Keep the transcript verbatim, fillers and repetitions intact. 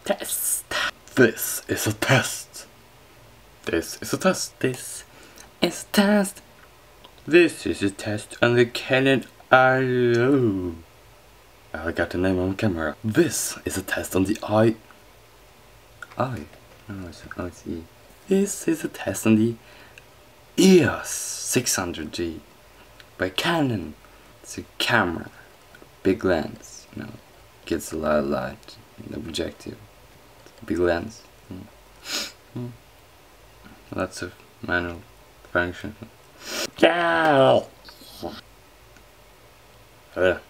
Test. This is a test. This is a test. This is a test. This is a test on the Canon I O. I got the name on camera. This is a test on the I. I. No, it's, oh, it's E. This is a test on the E O S six hundred D by Canon. It's a camera, big lens. You know, gets a lot of light in the objective. Big lens. Mm. Mm. Lots of manual function. Yeah. Uh.